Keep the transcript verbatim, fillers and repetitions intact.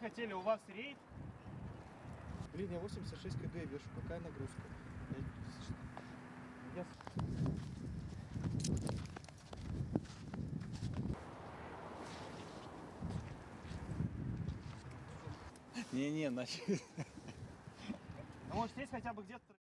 хотели, у вас рейд? Блин, я восемьдесят шесть кг вешу. Какая нагрузка? Я... Не-не, значит... Ну, может, здесь хотя бы где-то...